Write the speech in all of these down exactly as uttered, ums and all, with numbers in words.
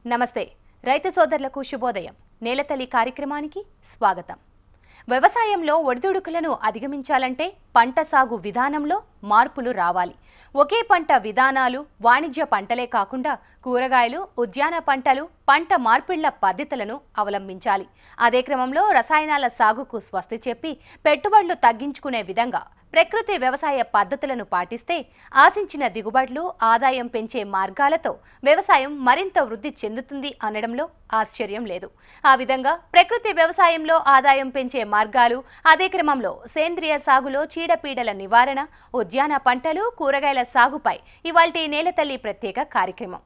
నమస్తే రైతు సోదరులకు శుభోదయం. నేలతల్లి కార్యక్రమానికి స్వాగతం. వ్యవసాయంలో ఒడిదుడుకులను అధిగమించాలంటే పంట సాగు విధానంలో మార్పులు రావాలి. ఒకే పంట విధానాలు వాణిజ్య పంటలే కాకుండా కూరగాయలు, ఉద్యాన పంటలు, పంట మార్పిళ్ల పద్ధతులను అవలంబించాలి. అదే క్రమంలో రసాయనాల సాగుకు స్వస్తి చెప్పి పెట్టుబడులు తగ్గించుకునే విధంగా ప్రకృతి వ్యవసాయ పద్ధతులను పాటిస్తే ఆశించిన దిగుబడులు, ఆదాయం పెంచే మార్గాలతో వ్యవసాయం మరింత వృద్ధి చెందుతుంది అనడంలో ఆశ్చర్యం లేదు. ఆ విధంగా ప్రకృతి వ్యవసాయంలో ఆదాయం పెంచే మార్గాలు, అదే క్రమంలో సేంద్రియ సాగులో చీడపీడల నివారణ, ఉద్యాన పంటలు, కూరగాయల సాగుపై ఇవాల్టి నేలతల్లి ప్రత్యేక కార్యక్రమం.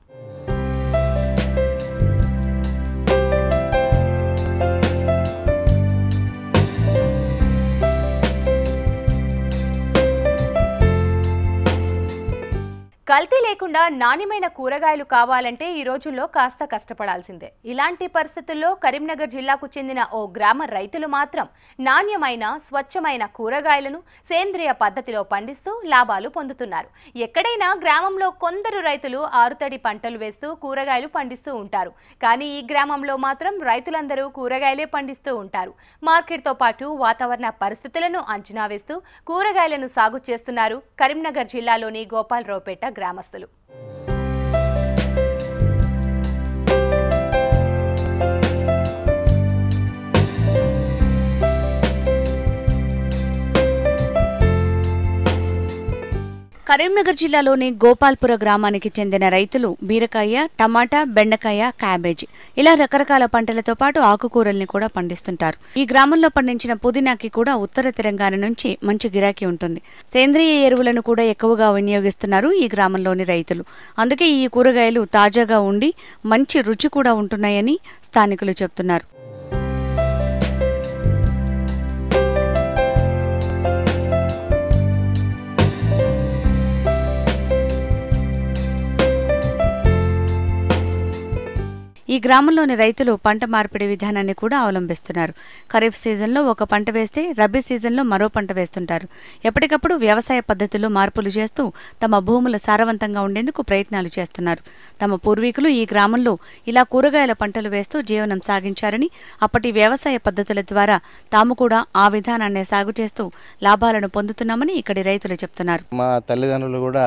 కల్తీ లేకుండా నాణ్యమైన కూరగాయలు కావాలంటే ఈ రోజుల్లో కాస్త కష్టపడాల్సిందే. ఇలాంటి పరిస్థితుల్లో కరీంనగర్ జిల్లాకు చెందిన ఓ గ్రామ రైతులు మాత్రం నాణ్యమైన, స్వచ్ఛమైన కూరగాయలను సేంద్రియ పద్ధతిలో పండిస్తూ లాభాలు పొందుతున్నారు. ఎక్కడైనా గ్రామంలో కొందరు రైతులు ఆరుతడి పంటలు వేస్తూ కూరగాయలు పండిస్తూ ఉంటారు. కానీ ఈ గ్రామంలో మాత్రం రైతులందరూ కూరగాయలే పండిస్తూ ఉంటారు. మార్కెట్తో పాటు వాతావరణ పరిస్థితులను అంచనా వేస్తూ కూరగాయలను సాగు చేస్తున్నారు కరీంనగర్ జిల్లాలోని గోపాలరావుపేట గ్రామస్తులు. కరీంనగర్ జిల్లాలోని గోపాల్పుర గ్రామానికి చెందిన రైతులు బీరకాయ, టమాటా, బెండకాయ, క్యాబేజీ ఇలా రకరకాల పంటలతో పాటు ఆకుకూరల్ని కూడా పండిస్తుంటారు. ఈ గ్రామంలో పండించిన పుదీనాకి కూడా ఉత్తర తెలంగాణ నుంచి మంచి గిరాకీ ఉంటుంది. సేంద్రియ ఎరువులను కూడా ఎక్కువగా వినియోగిస్తున్నారు ఈ గ్రామంలోని రైతులు. అందుకే ఈ కూరగాయలు తాజాగా ఉండి మంచి రుచి కూడా ఉంటున్నాయని స్థానికులు చెబుతున్నారు. ఈ గ్రామంలోని రైతులు పంట మార్పిడి విధానాన్ని కూడా అవలంబిస్తున్నారు. ఖరీఫ్ సీజన్లో ఒక పంట వేస్తే రబీ సీజన్లో మరో పంట వేస్తుంటారు. ఎప్పటికప్పుడు వ్యవసాయ పద్ధతుల్లో మార్పులు చేస్తూ తమ భూములు సారవంతంగా ఉండేందుకు ప్రయత్నాలు చేస్తున్నారు. తమ పూర్వీకులు ఈ గ్రామంలో ఇలా కూరగాయల పంటలు వేస్తూ జీవనం సాగించారని, అప్పటి వ్యవసాయ పద్ధతుల ద్వారా తాము కూడా ఆ విధానాన్ని సాగు చేస్తూ లాభాలను పొందుతున్నామని ఇక్కడి రైతులు చెప్తున్నారు. మా తల్లిదండ్రులు కూడా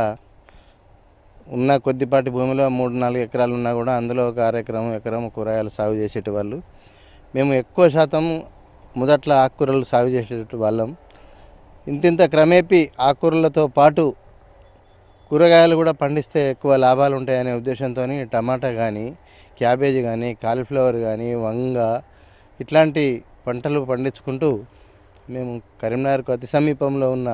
ఉన్న కొద్దిపాటి భూమిలో మూడు నాలుగు ఎకరాలు ఉన్నా కూడా అందులో ఒక అర ఎకరం ఎకరం కూరగాయలు సాగు చేసేటి. మేము ఎక్కువ శాతం మొదట్లో ఆకుకూరలు సాగు చేసేట వాళ్ళం. ఇంతింత క్రమేపీ ఆకుకూరలతో పాటు కూరగాయలు కూడా పండిస్తే ఎక్కువ లాభాలు ఉంటాయనే ఉద్దేశంతో టమాటా కానీ, క్యాబేజీ కానీ, కాలీఫ్లవర్ కానీ, వంగ ఇట్లాంటి పంటలు పండించుకుంటూ మేము కరీంనగర్కు అతి సమీపంలో ఉన్న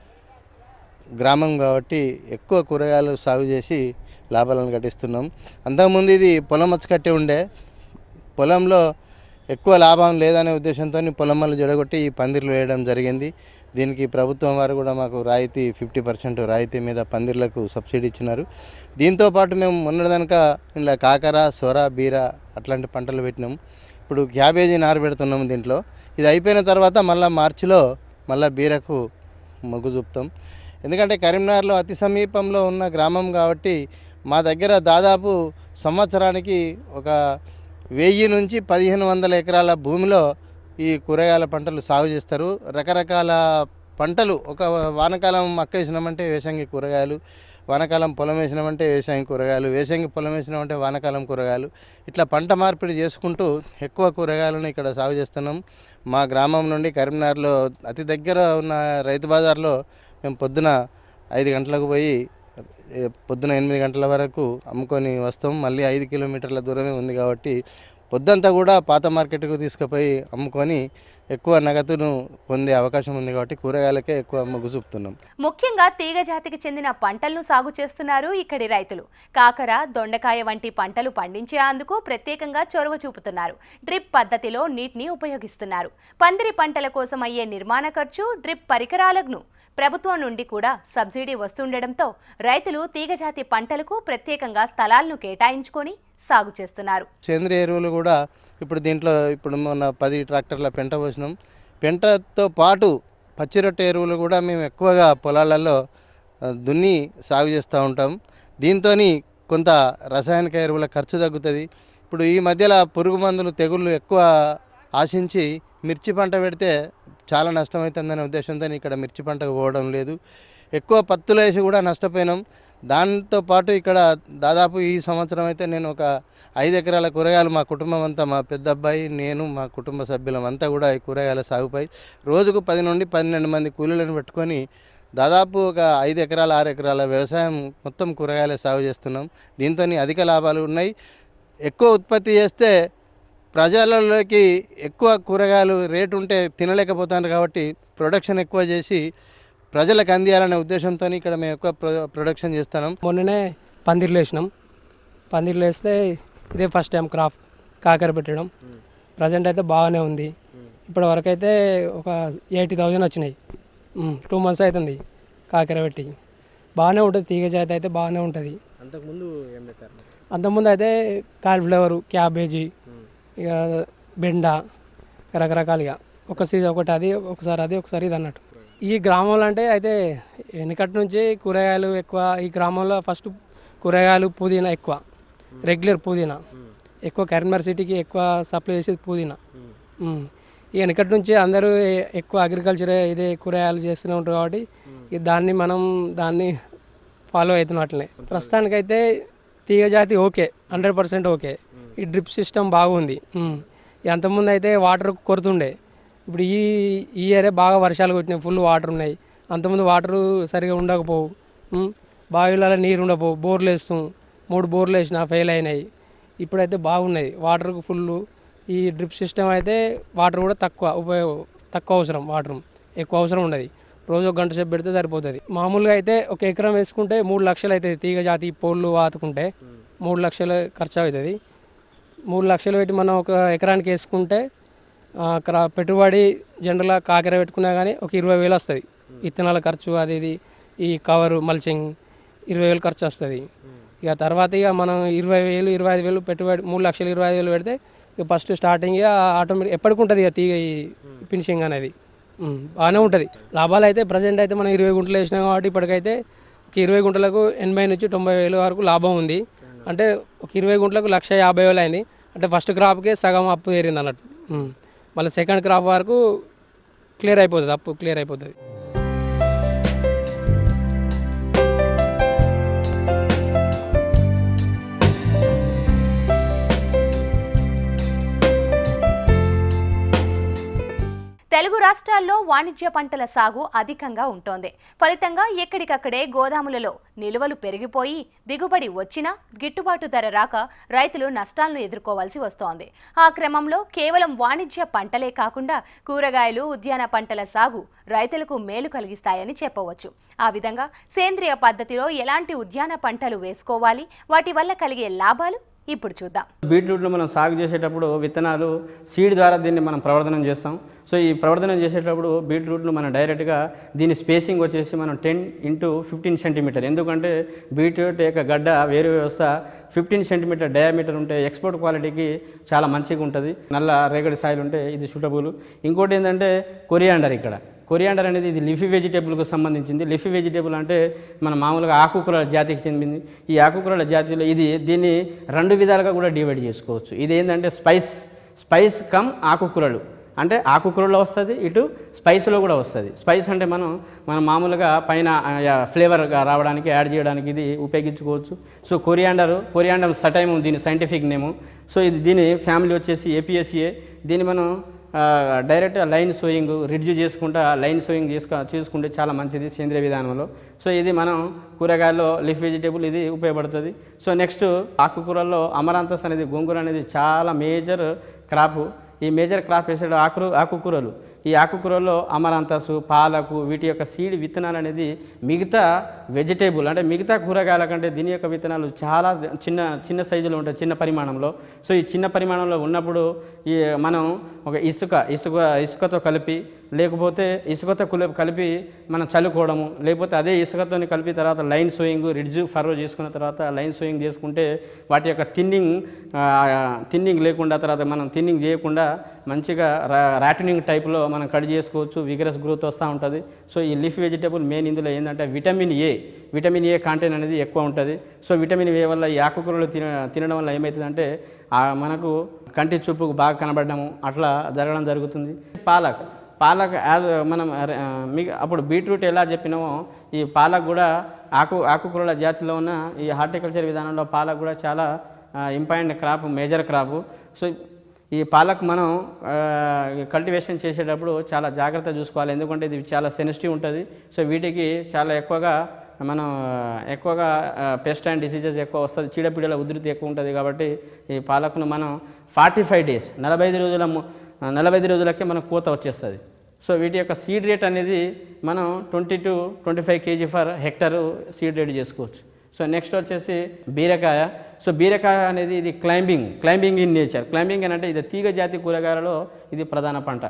గ్రామం కాబట్టి ఎక్కువ కూరగాయలు సాగు చేసి లాభాలను గడిస్తున్నాం. అంతకుముందు ఇది పొలం వచ్చి కట్టి ఉండే, పొలంలో ఎక్కువ లాభం లేదనే ఉద్దేశంతో పొలమ్మలు జడగొట్టి ఈ పందిర్లు వేయడం జరిగింది. దీనికి ప్రభుత్వం వారు కూడా మాకు రాయితీ ఫిఫ్టీ పర్సెంట్ రాయితీ మీద పందిర్లకు సబ్సిడీ ఇచ్చినారు. దీంతోపాటు మేము మొన్నటిదనక ఇలా కాకర, సొర, బీర అట్లాంటి పంటలు పెట్టినాం. ఇప్పుడు క్యాబేజీ నారు పెడుతున్నాము దీంట్లో. ఇది అయిపోయిన తర్వాత మళ్ళీ మార్చిలో మళ్ళీ బీరకు మొగ్గు చూపుతాం. ఎందుకంటే కరీంనగర్లో అతి సమీపంలో ఉన్న గ్రామం కాబట్టి మా దగ్గర దాదాపు సంవత్సరానికి ఒక వెయ్యి నుంచి పదిహేను వందల ఎకరాల భూమిలో ఈ కూరగాయల పంటలు సాగు చేస్తారు. రకరకాల పంటలు, ఒక వానకాలం మక్క వేసినామంటే వేసంగి కూరగాయలు, వానకాలం పొలం వేసినామంటే వేసంగి కూరగాయలు, వేసంగి పొలం వేసినామంటే వానకాలం కూరగాయలు, ఇట్లా పంట మార్పిడి చేసుకుంటూ ఎక్కువ కూరగాయలను ఇక్కడ సాగు చేస్తున్నాం. మా గ్రామం నుండి కరీంనగర్లో అతి దగ్గర ఉన్న రైతు బజార్లో మేము పొద్దున ఐదు గంటలకు పోయి పొద్దున ఎనిమిది గంటల వరకు అమ్ముకొని వస్తాం. మళ్ళీ ఐదు కిలోమీటర్ల దూరమే ఉంది కాబట్టి పొద్దంతా కూడా పాత మార్కెట్కు తీసుకుపోయి అమ్ముకొని ఎక్కువ నగదును పొందే అవకాశం ఉంది కాబట్టి కూరగాయలకే ఎక్కువ మొగ్గు చూపుతున్నాం. ముఖ్యంగా తీగ జాతికి చెందిన పంటలను సాగు చేస్తున్నారు ఇక్కడి రైతులు. కాకర, దొండకాయ వంటి పంటలు పండించేందుకు ప్రత్యేకంగా చొరవ చూపుతున్నారు. డ్రిప్ పద్ధతిలో నీటిని ఉపయోగిస్తున్నారు. పందిరి పంటల కోసం అయ్యే నిర్మాణ ఖర్చు, డ్రిప్ పరికరాలను ప్రభుత్వం నుండి కూడా సబ్సిడీ వస్తుండటంతో రైతులు తీగజాతి పంటలకు ప్రత్యేకంగా స్థలాలను కేటాయించుకొని సాగు చేస్తున్నారు. సేంద్రియ ఎరువులు కూడా ఇప్పుడు దీంట్లో ఇప్పుడు మొన్న పది ట్రాక్టర్ల పెంట పోసినాం. పెంటతో పాటు పచ్చిరొట్టె ఎరువులు కూడా మేము ఎక్కువగా పొలాలలో దున్ని సాగు చేస్తూ ఉంటాం. దీంతో కొంత రసాయనిక ఎరువుల ఖర్చు తగ్గుతుంది. ఇప్పుడు ఈ మధ్యలో పురుగు మందులు తెగుళ్ళు ఎక్కువ ఆశించి మిర్చి పంట పెడితే చాలా నష్టమవుతుందనే ఉద్దేశంతో ఇక్కడ మిర్చి పంటకు పోవడం లేదు. ఎక్కువ పత్తులు వేసి కూడా నష్టపోయినాం. దాంతోపాటు ఇక్కడ దాదాపు ఈ సంవత్సరం అయితే నేను ఒక ఐదు ఎకరాల కూరగాయలు మా కుటుంబం అంతా, మా పెద్ద అబ్బాయి, నేను, మా కుటుంబ సభ్యులం అంతా కూడా ఈ కూరగాయల సాగుపై రోజుకు పది నుండి పన్నెండు మంది కూలీలను పెట్టుకొని దాదాపు ఒక ఐదు ఎకరాల ఆరు ఎకరాల వ్యవసాయం మొత్తం కూరగాయల సాగు చేస్తున్నాం. దీంతో అధిక లాభాలు ఉన్నాయి. ఎక్కువ ఉత్పత్తి చేస్తే ప్రజలలోకి ఎక్కువ కూరగాయలు రేటు ఉంటే తినలేకపోతున్నారు కాబట్టి ప్రొడక్షన్ ఎక్కువ చేసి ప్రజలకు అందియాలనే ఉద్దేశంతో ఇక్కడ మేము ఎక్కువ ప్రొడక్షన్ చేస్తున్నాం. మొన్ననే పందిర్లు వేసినాం. పందిర్లు వేస్తే ఇదే ఫస్ట్ టైం క్రాప్ కాకర పెట్టడం. ప్రజెంట్ అయితే బాగానే ఉంది. ఇప్పటి వరకు అయితే ఒక ఎయిటీ థౌజండ్ వచ్చినాయి. టూ మంత్స్ అవుతుంది కాకర పెట్టి. బాగానే ఉంటుంది. తీగ జాతి అయితే బాగానే ఉంటుంది. అంతకుముందు ఏం పెట్టారు? అంతకుముందు అయితే కాలీఫ్లవరు, క్యాబేజీ, ఇక బెండ, రకరకాలుగా ఒక సీజన్ ఒకటి అది, ఒకసారి అది, ఒకసారి ఇది అన్నట్టు. ఈ గ్రామంలో అంటే అయితే వెనకటి నుంచి కూరగాయలు ఎక్కువ. ఈ గ్రామంలో ఫస్ట్ కూరగాయలు పుదీనా ఎక్కువ, రెగ్యులర్ పుదీనా ఎక్కువ. కరీంనగర్ సిటీకి ఎక్కువ సప్లై చేసేది పుదీనా. ఈ వెనకటి నుంచి అందరూ ఎక్కువ అగ్రికల్చర్ ఇదే కూరగాయలు చేస్తూనే ఉంటారు కాబట్టి దాన్ని మనం దాన్ని ఫాలో అవుతున్నాం అట్లనే. ప్రస్తుతానికైతే తీగ జాతి ఓకే, హండ్రెడ్ పర్సెంట్ ఓకే. ఈ డ్రిప్ సిస్టమ్ బాగుంది. అంతకుముందు అయితే వాటర్ కొరుతుండే. ఇప్పుడు ఈ ఈ ఇయరే బాగా వర్షాలు కొట్టినాయి, ఫుల్ వాటర్ ఉన్నాయి. అంతకుముందు వాటరు సరిగా ఉండకపోవు, బావిలలో నీరు ఉండకపోవు. బోర్లు వేస్తాం, మూడు బోర్లు వేసినా ఫెయిల్ అయినాయి. ఇప్పుడైతే బాగున్నాయి వాటర్కు ఫుల్. ఈ డ్రిప్ సిస్టమ్ అయితే వాటర్ కూడా తక్కువ ఉపయోగ తక్కువ అవసరం, వాటర్ ఎక్కువ అవసరం ఉండదు. రోజు ఒక గంట సేపు పెడితే సరిపోతుంది. మామూలుగా అయితే ఒక ఎకరం వేసుకుంటే మూడు లక్షలు అవుతుంది. తీగ జాతి పోళ్ళు వాతుకుంటే మూడు లక్షలు ఖర్చు అవుతుంది. మూడు లక్షలు పెట్టి మనం ఒక ఎకరానికి వేసుకుంటే అక్కడ పెట్టుబడి జనరల్గా కాకర పెట్టుకున్నా కానీ ఒక ఇరవై వేలు వస్తుంది. విత్తనాల ఖర్చు అది ఇది, ఈ కవరు మల్చింగ్ ఇరవై వేలు ఖర్చు వస్తుంది. ఇక తర్వాత ఇక మనం ఇరవై వేలు ఇరవై ఐదు వేలు పెట్టుబడి మూడు లక్షలు ఇరవై ఐదు వేలు పెడితే ఇక ఫస్ట్ స్టార్టింగ్ ఆటోమేటిక్ ఎప్పటికి ఉంటుంది ఇక తీగ ఈ ఫినిషింగ్ అనేది బాగానే ఉంటుంది. లాభాలు అయితే ప్రజెంట్ అయితే మనం ఇరవై గుంటలు వేసినాం కాబట్టి ఇప్పటికైతే ఒక ఇరవై గుంటలకు ఎనభై నుంచి తొంభై వేల వరకు లాభం ఉంది. అంటే ఒక ఇరవై గుంటలకు లక్ష యాభై వేలు అయింది. అంటే ఫస్ట్ క్రాప్కే సగం అప్పు తీరింది అన్నట్టు. మళ్ళీ సెకండ్ క్రాప్ వరకు క్లియర్ అయిపోతుంది, అప్పు క్లియర్ అయిపోతుంది. తెలుగు రాష్ట్రాల్లో వాణిజ్య పంటల సాగు అధికంగా ఉంటోంది. ఫలితంగా ఎక్కడికక్కడే గోదాములలో నిల్వలు పెరిగిపోయి దిగుబడి వచ్చినా గిట్టుబాటు ధర రాక రైతులు నష్టాలను ఎదుర్కోవాల్సి వస్తోంది. ఆ క్రమంలో కేవలం వాణిజ్య పంటలే కాకుండా కూరగాయలు, ఉద్యాన పంటల సాగు రైతులకు మేలు కలిగిస్తాయని చెప్పవచ్చు. ఆ విధంగా సేంద్రియ పద్ధతిలో ఎలాంటి ఉద్యాన పంటలు వేసుకోవాలి, వాటి వల్ల కలిగే లాభాలు ఇప్పుడు చూద్దాం. బీట్రూట్ను మనం సాగు చేసేటప్పుడు విత్తనాలు సీడ్ ద్వారా దీన్ని మనం ప్రవర్ధనం చేస్తాం. సో ఈ ప్రవర్ధనం చేసేటప్పుడు బీట్రూట్ను మనం డైరెక్ట్గా దీని స్పేసింగ్ వచ్చేసి మనం టెన్ ఇంటూ ఫిఫ్టీన్ సెంటీమీటర్. ఎందుకంటే బీట్రూట్ యొక్క గడ్డ వేరు వ్యవస్థ ఫిఫ్టీన్ సెంటీమీటర్ డయామీటర్ ఉంటే ఎక్స్పోర్ట్ క్వాలిటీకి చాలా మంచిగా ఉంటుంది. నల్ల రేగడి సాయిల్ ఉంటే ఇది సూటబుల్. ఇంకోటి ఏంటంటే కొరియాండర్. ఇక్కడ కొరియాండర్ అనేది ఇది లిఫీ వెజిటేబుల్కు సంబంధించింది. లిఫీ వెజిటేబుల్ అంటే మన మామూలుగా ఆకుకూరల జాతికి చెందింది. ఈ ఆకుకూరల జాతిలో ఇది దీన్ని రెండు విధాలుగా కూడా డివైడ్ చేసుకోవచ్చు. ఇది ఏంటంటే స్పైస్ స్పైస్ కమ్ ఆకుకూరలు అంటే ఆకుకూరలో వస్తుంది, ఇటు స్పైస్లో కూడా వస్తుంది. స్పైస్ అంటే మనం మనం మామూలుగా పైన ఫ్లేవర్గా రావడానికి యాడ్ చేయడానికి ఇది ఉపయోగించుకోవచ్చు. సో కొరియాండర్ కొరియాండర్ సటైమ్ దీని సైంటిఫిక్ నేము. సో ఇది దీని ఫ్యామిలీ వచ్చేసి ఏపీఎస్ఏ. దీన్ని మనం డైరెక్ట్ లైన్ సోయింగ్ రిడ్జ్ చేసుకుంటా లైన్ సోయింగ్ చేసుకో చేసుకుంటే చాలా మంచిది సేంద్రియ విధానంలో. సో ఇది మనం కూరగాయల్లో లీఫ్ వెజిటేబుల్ ఇది ఉపయోగపడుతుంది. సో నెక్స్ట్ ఆకుకూరల్లో అమరాంతస్ అనేది గోంగూర అనేది చాలా మేజర్ క్రాపు. ఈ మేజర్ క్రాప్ వేసేట ఆకు ఆకుకూరలు. ఈ ఆకుకూరల్లో అమరాంతసు, పాలకు, వీటి యొక్క సీడ్ విత్తనాలు అనేది మిగతా వెజిటేబుల్ అంటే మిగతా కూరగాయల కంటే దీని యొక్క విత్తనాలు చాలా చిన్న చిన్న సైజులో ఉంటాయి, చిన్న పరిమాణంలో. సో ఈ చిన్న పరిమాణంలో ఉన్నప్పుడు ఈ మనం ఒక ఇసుక ఇసుక ఇసుకతో కలిపి లేకపోతే ఇసుకతో కలిపి మనం చల్లుకోవడము, లేకపోతే అదే ఇసుకతో కలిపి తర్వాత లైన్ సోయింగ్ రిడ్జ్ ఫర్రో చేసుకున్న తర్వాత లైన్ సోయింగ్ చేసుకుంటే వాటి యొక్క థిన్నింగ్ థిన్నింగ్ లేకుండా తర్వాత మనం థిన్నింగ్ చేయకుండా మంచిగా ర్యాటనింగ్ టైప్లో మనం కట్ చేసుకోవచ్చు, విగరస్ గ్రోత్ వస్తూ ఉంటుంది. సో ఈ లీఫ్ వెజిటేబుల్ మెయిన్ ఇందులో ఏంటంటే vitamin A vitamin A content అనేది ఎక్కువ ఉంటుంది. సో విటమిన్ ఏ వల్ల ఈ ఆకుకూరలు తిన తినడం వల్ల ఏమవుతుందంటే మనకు కంటి చూపుకు బాగా కనబడము అట్లా జరగడం జరుగుతుంది. పాలక్ పాలక్ యాజ్ మనం మీకు అప్పుడు బీట్రూట్ ఎలా చెప్పినామో ఈ పాలక్ కూడా ఆకు ఆకుకూరల జాతిలో ఉన్న ఈ హార్టికల్చర్ విధానంలో పాలక్ కూడా చాలా important crop, major crop. So ఈ పాలక్ మనం కల్టివేషన్ చేసేటప్పుడు చాలా జాగ్రత్త చూసుకోవాలి, ఎందుకంటే ఇది చాలా సెన్సిటివ్ ఉంటుంది. సో వీటికి చాలా ఎక్కువగా మనం ఎక్కువగా పెస్ట్ అండ్ డిసీజెస్ ఎక్కువ వస్తుంది, చీడపీడల ఉధృతి ఎక్కువ ఉంటుంది. కాబట్టి ఈ పాలకును మనం ఫార్టీ ఫైవ్ డేస్ నలభై ఐదు రోజుల నలభై ఐదు రోజులకే మనకు పూత వచ్చేస్తుంది. సో వీటి యొక్క సీడ్ రేట్ అనేది మనం twenty to twenty five kg per hectare seed rate చేసుకోవచ్చు. సో నెక్స్ట్ వచ్చేసి బీరకాయ. సో బీరకాయ అనేది ఇది climbing climbing in nature. Climbing అని అంటే ఇది తీగ జాతి కూరగాయలలో ఇది ప్రధాన పంట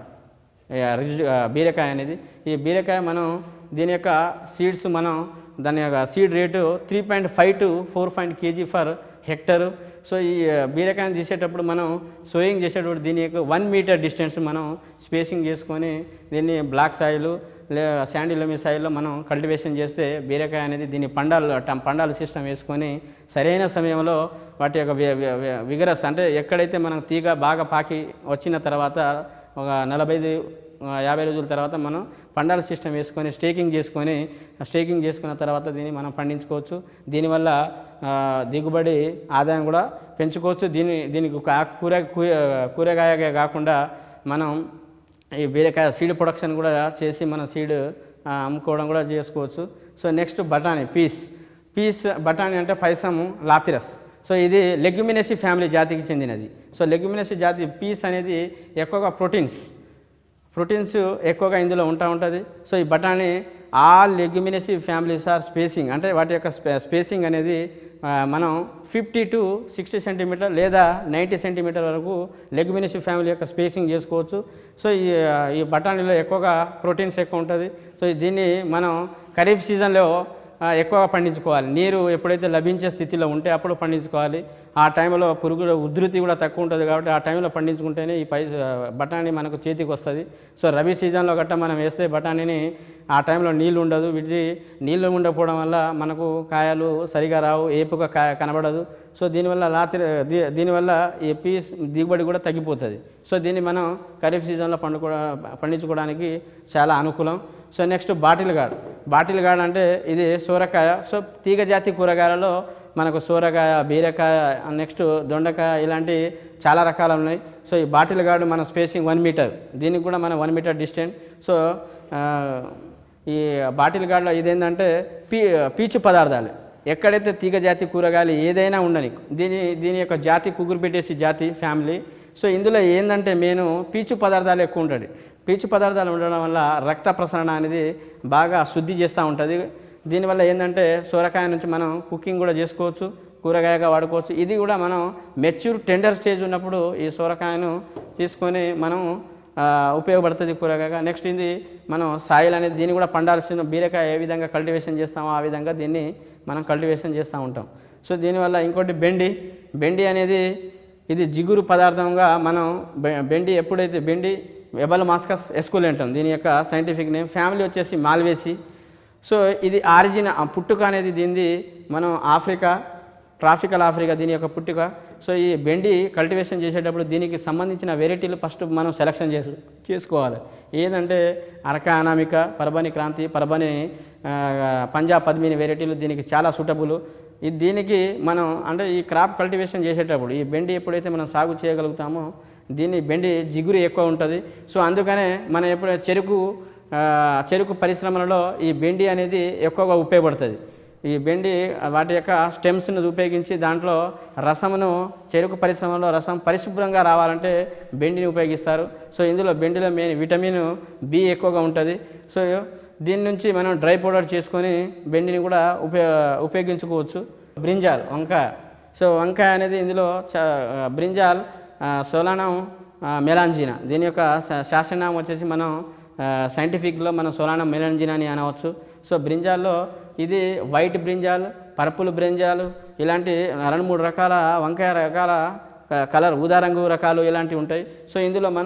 బీరకాయ అనేది. ఈ బీరకాయ మనం దీని యొక్క సీడ్స్ మనం దాని యొక్క seed rate three point five to four point kg per hectare. So ఈ బీరకాయని తీసేటప్పుడు మనం సోయింగ్ చేసేటప్పుడు దీని యొక్క వన్ మీటర్ డిస్టెన్స్ మనం స్పేసింగ్ చేసుకొని దీన్ని బ్లాక్ సాయిల్ లే శాండీ లోమి సాయిల్లో మనం కల్టివేషన్ చేస్తే బీరకాయ అనేది దీన్ని పండాలు పండాల సిస్టమ్ వేసుకొని సరైన సమయంలో వాటి యొక్క విగరస్ అంటే ఎక్కడైతే మనం తీగ బాగా పాకి వచ్చిన తర్వాత ఒక నలభై ఐదు యాభై రోజుల తర్వాత మనం పండాల సిస్టమ్ వేసుకొని స్టేకింగ్ చేసుకొని స్టేకింగ్ చేసుకున్న తర్వాత దీన్ని మనం పండించుకోవచ్చు. దీనివల్ల దిగుబడి ఆదాయం కూడా పెంచుకోవచ్చు. దీని దీనికి కూర కూరగాయగా కాకుండా మనం ఈ బీరకాయ సీడ్ ప్రొడక్షన్ కూడా చేసి మన సీడ్ అమ్ముకోవడం కూడా చేసుకోవచ్చు. సో నెక్స్ట్ బఠానీ పీస్ పీస్ బఠానీ అంటే పైసము లాతిరస్. సో ఇది లెగ్యుమినేసి ఫ్యామిలీ జాతికి చెందినది. సో లెగ్యుమినేసి జాతి పీస్ అనేది ఎక్కువగా ప్రోటీన్స్ ప్రోటీన్స్ ఎక్కువగా ఇందులో ఉంటా ఉంటుంది. సో ఈ బఠానీ ఆల్ లెగ్యుమినేసి ఫ్యామిలీస్ ఆర్ స్పేసింగ్ అంటే వాటి యొక్క స్పేసింగ్ అనేది మనం ఫిఫ్టీ టు సిక్స్టీ సెంటీమీటర్ లేదా నైంటీ సెంటీమీటర్ వరకు లెగ్యుమినేసి ఫ్యామిలీ యొక్క స్పేసింగ్ చేసుకోవచ్చు. సో ఈ ఈ బఠానీలో ఎక్కువగా ప్రోటీన్స్ ఎక్కువ ఉంటుంది. సో దీన్ని మనం ఖరీఫ్ సీజన్లో ఎక్కువగా పండించుకోవాలి. నీరు ఎప్పుడైతే లభించే స్థితిలో ఉంటే అప్పుడు పండించుకోవాలి. ఆ టైంలో పురుగుల ఉధృతి కూడా తక్కువ ఉంటుంది కాబట్టి ఆ టైంలో పండించుకుంటేనే ఈ పై బఠానీ మనకు చేతికి వస్తుంది. సో రబీ సీజన్లో గట్ట మనం వేస్తే బఠానీని ఆ టైంలో నీళ్ళు ఉండదు. వీటి నీళ్ళు ఉండకపోవడం వల్ల మనకు కాయలు సరిగా రావు, ఏపుగా కాయ కనబడదు. సో దీనివల్ల రాత్రి దీనివల్ల ఈ పీస్ దిగుబడి కూడా తగ్గిపోతుంది. సో దీన్ని మనం ఖరీఫ్ సీజన్లో పండుకో పండించుకోవడానికి చాలా అనుకూలం. So next bottle gourd bottle gourd అంటే ఇది సోరకాయ. సో తీగ జాతి కూరగాయలలో మనకు సోరకాయ, బీరకాయ, నెక్స్ట్ దొండకాయ ఇలాంటి చాలా రకాలు ఉన్నాయి. సో ఈ బాటిల్ గార్డు మన స్పేసింగ్ వన్ మీటర్ దీనికి కూడా మనం వన్ మీటర్ డిస్టెన్స్. సో ఈ బాటిల్ గార్డులో ఇదేంటంటే పీ పీచు పదార్థాలు ఎక్కడైతే తీగ జాతి కూరగాయలు ఏదైనా ఉండని దీని దీని యొక్క జాతి కుగురుపెట్టేసి జాతి ఫ్యామిలీ. సో ఇందులో ఏంటంటే మెయిన్ పీచు పదార్థాలు ఎక్కువ ఉంటుంది. పీచు పదార్థాలు ఉండడం వల్ల రక్త ప్రసరణ అనేది బాగా శుద్ధి చేస్తూ ఉంటుంది. దీనివల్ల ఏంటంటే సోరకాయ నుంచి మనం కుకింగ్ కూడా చేసుకోవచ్చు, కూరగాయగా వాడుకోవచ్చు. ఇది కూడా మనం మెచ్యూర్ టెండర్ స్టేజ్ ఉన్నప్పుడు ఈ సోరకాయను తీసుకొని మనం ఉపయోగపడుతుంది కూరగాయగా. నెక్స్ట్ ఇది మనం సాయిల్ అనేది దీన్ని కూడా పండాల్సిన బీరకాయ ఏ విధంగా కల్టివేషన్ చేస్తామో ఆ విధంగా దీన్ని మనం కల్టివేషన్ చేస్తూ ఉంటాం. సో దీనివల్ల ఇంకోటి బెండి బెండి అనేది ఇది జిగురు పదార్థంగా మనం బెండి ఎప్పుడైతే బెండి వెబల్ మాస్కస్ ఎస్కులెంటం దీని యొక్క సైంటిఫిక్ నేమ్. ఫ్యామిలీ వచ్చేసి మాల్వేసి. సో ఇది ఆరిజిన్ పుట్టుక అనేది దీనిది మనం ఆఫ్రికా ట్రాఫికల్ ఆఫ్రికా దీని యొక్క పుట్టుక. సో ఈ బెండి కల్టివేషన్ చేసేటప్పుడు దీనికి సంబంధించిన వెరైటీలు ఫస్ట్ మనం సెలెక్షన్ చేసు చేసుకోవాలి. ఏంటంటే అరక అనామిక, పర్బని క్రాంతి, పర్బని పంజాబ్ పద్మిని వెరైటీలు దీనికి చాలా సూటబుల్. ఇది దీనికి మనం అంటే ఈ క్రాప్ కల్టివేషన్ చేసేటప్పుడు ఈ బెండి ఎప్పుడైతే మనం సాగు చేయగలుగుతామో దీన్ని బెండి జిగురు ఎక్కువ ఉంటుంది. సో అందుకనే మనం ఎప్పుడు చెరుకు చెరుకు పరిశ్రమలలో ఈ బెండి అనేది ఎక్కువగా ఉపయోగపడుతుంది. ఈ బెండి వాటి యొక్క స్టెమ్స్ను ఉపయోగించి దాంట్లో రసమును చెరుకు పరిశ్రమలో రసం పరిశుభ్రంగా రావాలంటే బెండిని ఉపయోగిస్తారు. సో ఇందులో బెండిలో మెయిన్ విటమిన్ బి ఎక్కువగా ఉంటుంది. సో దీని నుంచి మనం డ్రై పౌడర్ చేసుకొని బెండిని కూడా ఉపయో ఉపయోగించుకోవచ్చు. బ్రింజాల్ వంకాయ. సో వంకాయ అనేది ఇందులో బ్రింజాల్ సోలానం మెలాంజినా దీని యొక్క శాస్త్రనామం వచ్చేసి మనం సైంటిఫిక్లో మనం సోలానం మెలాంజినా అని అనవచ్చు. సో బ్రింజాల్లో ఇది వైట్ బ్రింజాల్, పర్పుల్ బ్రింజాల్ ఇలాంటి రెండు మూడు రకాల వంకాయ రకాల కలర్ ఊదా రంగు రకాలు ఇలాంటివి ఉంటాయి. సో ఇందులో మనం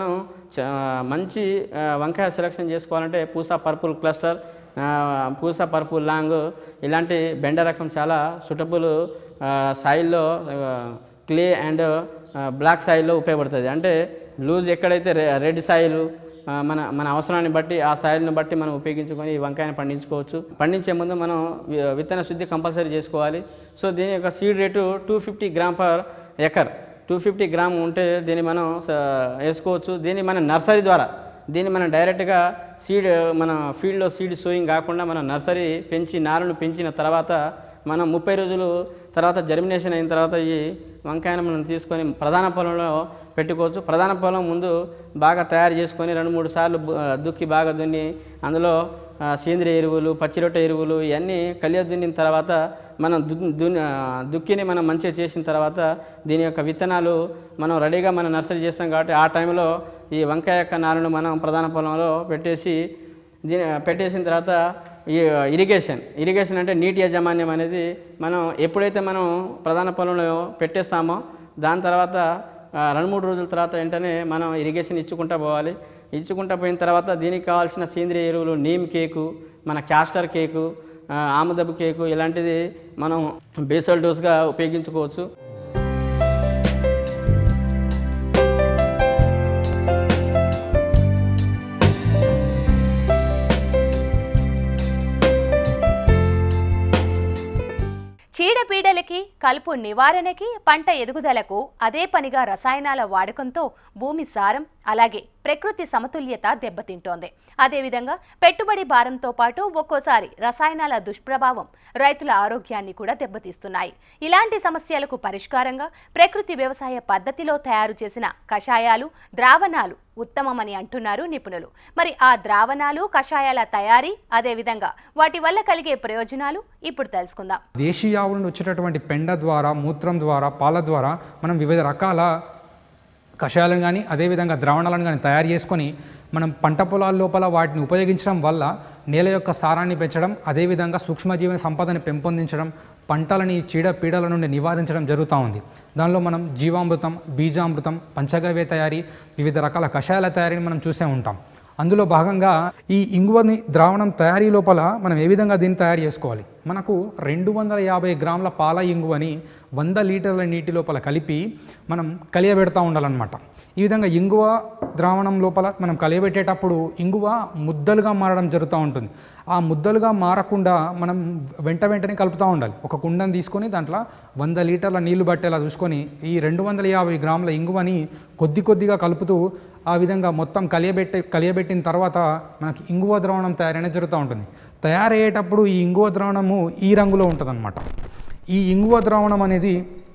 మంచి వంకాయ సెలెక్షన్ చేసుకోవాలంటే Pusa purple cluster, Pusa purple long ఇలాంటి బెండ రకం చాలా సూటబుల్ సాయిల్లో క్లే అండ్ బ్లాక్ సాయిల్లో ఉపయోగపడుతుంది. అంటే లూజ్ ఎక్కడైతే రెడ్ సాయిల్ మన మన అవసరాన్ని బట్టి ఆ సాయిల్ని బట్టి మనం ఉపయోగించుకొని ఈ వంకాయని పండించుకోవచ్చు. పండించే ముందు మనం విత్తన శుద్ధి కంపల్సరీ చేసుకోవాలి. సో దీని యొక్క seed rate two fifty gram per acre two fifty gram ఉంటే దీన్ని మనం వేసుకోవచ్చు. దీన్ని మన నర్సరీ ద్వారా దీన్ని మనం డైరెక్ట్గా సీడ్ మన ఫీల్డ్లో సీడ్ సోయింగ్ కాకుండా మనం నర్సరీ పెంచి నారును పెంచిన తర్వాత మనం ముప్పై రోజులు తర్వాత జర్మినేషన్ అయిన తర్వాత ఈ వంకాయను మనం తీసుకొని ప్రధాన పొలంలో పెట్టుకోవచ్చు. ప్రధాన పొలం ముందు బాగా తయారు చేసుకొని రెండు మూడు సార్లు దుక్కి బాగా దున్ని అందులో సేంద్రియ ఎరువులు, పచ్చిరొట్ట ఎరువులు ఇవన్నీ కలియ దున్నిన తర్వాత మనం దు దుక్కిని మనం మంచిగా చేసిన తర్వాత దీని యొక్క విత్తనాలు మనం రెడీగా మనం నర్సరీ చేస్తాం కాబట్టి ఆ టైంలో ఈ వంకాయ యొక్క నారును మనం ప్రధాన పొలంలో పెట్టేసి దీని పెట్టేసిన తర్వాత ఈ ఇరిగేషన్ ఇరిగేషన్ అంటే నీటి యాజమాన్యం అనేది మనం ఎప్పుడైతే మనం ప్రధాన పొలంలో పెట్టేస్తామో దాని తర్వాత రెండు మూడు రోజుల తర్వాత వెంటనే మనం ఇరిగేషన్ ఇచ్చుకుంటూ పోవాలి. ఇచ్చుకుంటూ పోయిన తర్వాత దీనికి కావాల్సిన సేంద్రియ ఎరువులు నీమ్ కేకు, మన క్యాస్టర్ కేకు, ఆముదబ్బు కేకు ఇలాంటిది మనం బేసల్ డోస్గా ఉపయోగించుకోవచ్చు. చీడపీడలకి, కలుపు నివారణకి, పంట ఎదుగుదలకు అదే పనిగా రసాయనాల వాడకంతో భూమి సారం అలాగే ప్రకృతి సమతుల్యత దెబ్బతింటోంది. అదేవిధంగా పెట్టుబడి భారంతో పాటు ఒక్కోసారి రసాయనాల దుష్ప్రభావం రైతుల ఆరోగ్యాన్ని కూడా దెబ్బతీస్తున్నాయి. ఇలాంటి సమస్యలకు పరిష్కారంగా ప్రకృతి వ్యవసాయ పద్ధతిలో తయారు చేసిన కషాయాలు, ద్రావణాలు ఉత్తమమని అంటున్నారు నిపుణులు. మరి ఆ ద్రావణాలు, కషాయాల తయారీ అదేవిధంగా వాటి వల్ల కలిగే ప్రయోజనాలు ఇప్పుడు తెలుసుకుందాం. దేశీయ ఆవుల నుండి వచ్చేటటువంటి పెండ ద్వారా, మూత్రం ద్వారా, పాల ద్వారా మనం వివిధ రకాల కషాయాలను కానీ అదేవిధంగా ద్రావణాలను కానీ తయారు చేసుకొని మనం పంట పొలాల లోపల వాటిని ఉపయోగించడం వల్ల నేల యొక్క సారాన్ని పెంచడం, అదేవిధంగా సూక్ష్మజీవన సంపదని పెంపొందించడం, పంటలని చీడ పీడల నుండి నివారించడం జరుగుతూ ఉంది. దానిలో మనం జీవామృతం, బీజామృతం, పంచగవ్య తయారీ, వివిధ రకాల కషాయాల తయారీని మనం చూసే ఉంటాం. అందులో భాగంగా ఈ ఇంగువని ద్రావణం తయారీ లోపల మనం ఏ విధంగా దీన్ని తయారు చేసుకోవాలి. మనకు రెండు వందల యాభై గ్రాముల పాల ఇంగువని వంద లీటర్ల నీటి లోపల కలిపి మనం కలియబెడతా ఉండాలన్నమాట. ఈ విధంగా ఇంగువ ద్రావణం లోపల మనం కలియబెట్టేటప్పుడు ఇంగువ ముద్దలుగా మారడం జరుగుతూ ఉంటుంది. ఆ ముద్దలుగా మారకుండా మనం వెంట వెంటనే కలుపుతూ ఉండాలి. ఒక కుండను తీసుకొని దాంట్లో వంద లీటర్ల నీళ్లు పట్టేలా చూసుకొని ఈ రెండు వందల యాభై గ్రాముల ఇంగువని కొద్ది కొద్దిగా కలుపుతూ ఆ విధంగా మొత్తం కలియబెట్టే కలియబెట్టిన తర్వాత మనకి ఇంగువ ద్రావణం తయారైన జరుగుతూ ఉంటుంది. తయారయ్యేటప్పుడు ఈ ఇంగువ ద్రావణము ఈ రంగులో ఉంటుంది అన్నమాట. ఈ ఇంగువ ద్రావణం అనేది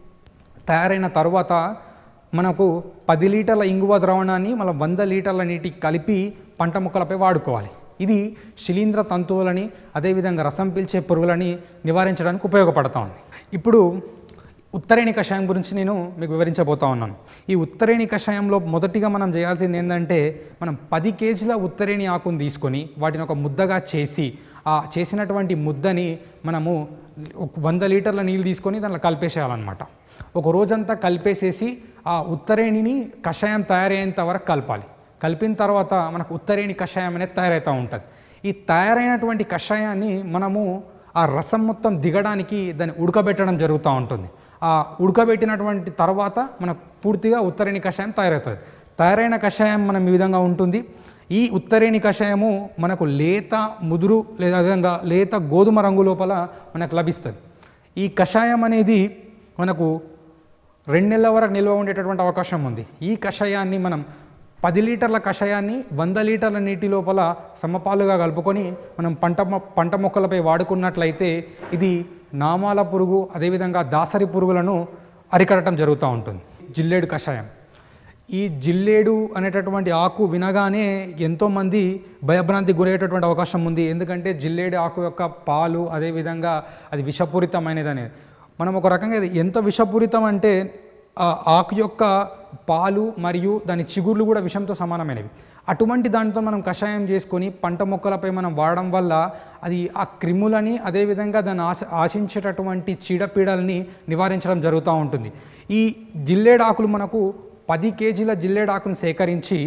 తయారైన తర్వాత మనకు పది లీటర్ల ఇంగువ ద్రావణాన్ని మనం వంద లీటర్ల నీటికి కలిపి పంట మొక్కలపై వాడుకోవాలి. ఇది శిలీంద్ర తంతువులని అదేవిధంగా రసం పీల్చే పురుగులని నివారించడానికి ఉపయోగపడుతూ ఉంది. ఇప్పుడు ఉత్తరేణి కషాయం గురించి నేను మీకు వివరించబోతా ఉన్నాను. ఈ ఉత్తరేణి కషాయంలో మొదటిగా మనం చేయాల్సింది ఏంటంటే మనం పది కేజీల ఉత్తరేణి ఆకును తీసుకొని వాటిని ఒక ముద్దగా చేసి ఆ చేసినటువంటి ముద్దని మనము వంద లీటర్ల నీళ్ళు తీసుకొని దాంట్లో కలిపేసేయాలన్నమాట. ఒక రోజంతా కలిపేసేసి ఆ ఉత్తరేణిని కషాయం తయారయ్యేంత వరకు కలపాలి. కలిపిన తర్వాత మనకు ఉత్తరేణి కషాయం అనేది తయారవుతూ ఉంటుంది. ఈ తయారైనటువంటి కషాయాన్ని మనము ఆ రసం మొత్తం దిగడానికి దాన్ని ఉడకబెట్టడం జరుగుతూ ఉంటుంది. ఆ ఉడకబెట్టినటువంటి తర్వాత మనకు పూర్తిగా ఉత్తరేణి కషాయం తయారవుతుంది. తయారైన కషాయం మనం ఈ విధంగా ఉంటుంది. ఈ ఉత్తరేణి కషాయము మనకు లేత ముదురు లేదా విధంగా లేత గోధుమ రంగు లోపల మనకు లభిస్తుంది. ఈ కషాయం అనేది మనకు రెండు నెలల వరకు నిల్వ ఉండేటటువంటి అవకాశం ఉంది. ఈ కషాయాన్ని మనం పది లీటర్ల కషాయాన్ని వంద లీటర్ల నీటి లోపల సమపాలుగా కలుపుకొని మనం పంట పంట మొక్కలపై వాడుకున్నట్లయితే ఇది నామాల పురుగు అదేవిధంగా దాసరి పురుగులను అరికట్టడం జరుగుతూ ఉంటుంది. జిల్లేడు కషాయం. ఈ జిల్లేడు అనేటటువంటి ఆకు వినగానే ఎంతోమంది భయభ్రాంతి గురయ్యేటటువంటి అవకాశం ఉంది. ఎందుకంటే జిల్లేడు ఆకు యొక్క పాలు అదేవిధంగా అది విషపూరితమైనది అనేది. మనం ఒక రకంగా ఎంత విషపూరితం అంటే ఆ ఆకు యొక్క పాలు మరియు దాని చిగుర్లు కూడా విషంతో సమానమైనవి. అటువంటి దానితో మనం కషాయం చేసుకొని పంట మొక్కలపై మనం వాడడం వల్ల అది ఆ క్రిములని అదేవిధంగా దాన్ని ఆశ ఆశించేటటువంటి చీడపీడల్ని నివారించడం జరుగుతూ ఉంటుంది. ఈ జిల్లేడాకులు మనకు పది కేజీల జిల్లేడాకును సేకరించి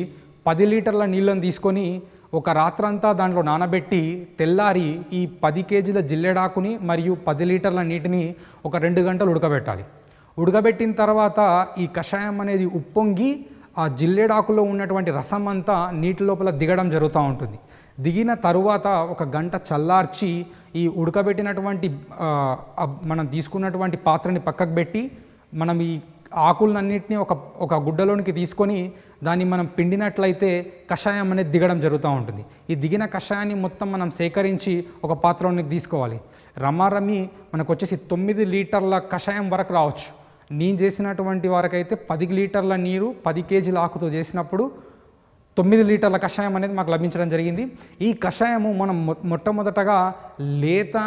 పది లీటర్ల నీళ్ళని తీసుకొని ఒక రాత్రంతా దాంట్లో నానబెట్టి తెల్లారి ఈ పది కేజీల జిల్లెడాకుని మరియు పది లీటర్ల నీటిని ఒక రెండు గంటలు ఉడకబెట్టాలి. ఉడకబెట్టిన తర్వాత ఈ కషాయం అనేది ఉప్పొంగి ఆ జిల్లెడాకులో ఉన్నటువంటి రసం అంతా నీటి లోపల దిగడం జరుగుతూ ఉంటుంది. దిగిన తరువాత ఒక గంట చల్లార్చి ఈ ఉడకబెట్టినటువంటి మనం తీసుకున్నటువంటి పాత్రని పక్కకు పెట్టి మనం ఈ ఆకులన్నింటినీ ఒక ఒక గుడ్డలోనికి తీసుకొని దాన్ని మనం పిండినట్లయితే కషాయం అనేది దిగడం జరుగుతూ ఉంటుంది. ఈ దిగిన కషాయాన్ని మొత్తం మనం సేకరించి ఒక పాత్రలోనికి తీసుకోవాలి. రమారమి మనకు వచ్చేసి తొమ్మిది లీటర్ల కషాయం వరకు రావచ్చు. నేను చేసినటువంటి వరకైతే పది లీటర్ల నీరు పది కేజీల ఆకుతో చేసినప్పుడు తొమ్మిది లీటర్ల కషాయం అనేది మాకు లభించడం జరిగింది. ఈ కషాయము మనం మొట్టమొదటగా లేత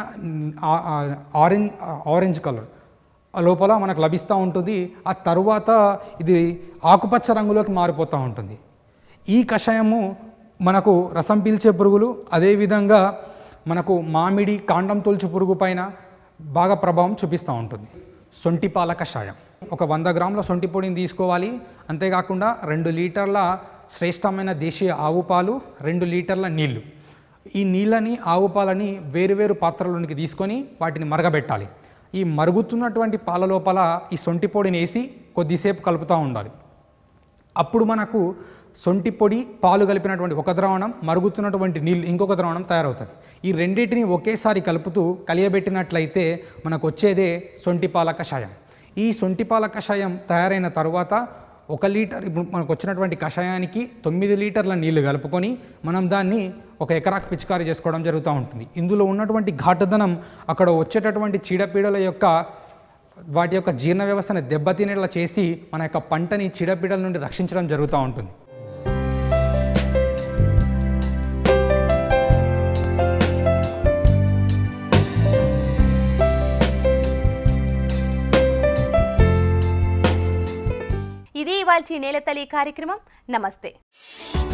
ఆరెంజ్ ఆరెంజ్ కలర్ లోపల మనకు లభిస్తూ ఉంటుంది. ఆ తరువాత ఇది ఆకుపచ్చ రంగులోకి మారిపోతూ ఉంటుంది. ఈ కషాయము మనకు రసం పీల్చే పురుగులు, అదేవిధంగా మనకు మామిడి కాండం తొలుచు పురుగు పైన బాగా ప్రభావం చూపిస్తూ ఉంటుంది. సొంటి పాల కషాయం ఒక వంద గ్రాముల సొంటి పొడిని తీసుకోవాలి. అంతేకాకుండా రెండు లీటర్ల శ్రేష్టమైన దేశీయ ఆవు పాలు, రెండు లీటర్ల నీళ్లు. ఈ నీళ్ళని ఆవు పాలని వేరువేరు పాత్రలోనికి తీసుకొని వాటిని మరగబెట్టాలి. ఈ మరుగుతున్నటువంటి పాల లోపల ఈ సొంటి పొడిని వేసి కొద్దిసేపు కలుపుతూ ఉండాలి. అప్పుడు మనకు సొంటి పొడి పాలు కలిపినటువంటి ఒక ద్రావణం, మరుగుతున్నటువంటి నీళ్ళు ఇంకొక ద్రావణం తయారవుతుంది. ఈ రెండింటిని ఒకేసారి కలుపుతూ కలియబెట్టినట్లయితే మనకు వచ్చేదే సొంటి పాల కషాయం. ఈ సొంటి పాల కషాయం తయారైన తర్వాత ఒక లీటర్ ఇప్పుడు మనకు వచ్చినటువంటి కషాయానికి తొమ్మిది లీటర్ల నీళ్లు కలుపుకొని మనం దాన్ని ఒక ఎకరాకు పిచికారీ చేసుకోవడం జరుగుతూ ఉంటుంది. ఇందులో ఉన్నటువంటి ఘాటుదనం అక్కడ వచ్చేటటువంటి చీడపీడల యొక్క వాటి యొక్క జీర్ణ వ్యవస్థను దెబ్బతినేలా చేసి మన యొక్క పంటని చీడపీడల నుండి రక్షించడం జరుగుతూ ఉంటుంది. ఇది ఇవాల్టి నేలతల్లి కార్యక్రమం. నమస్తే.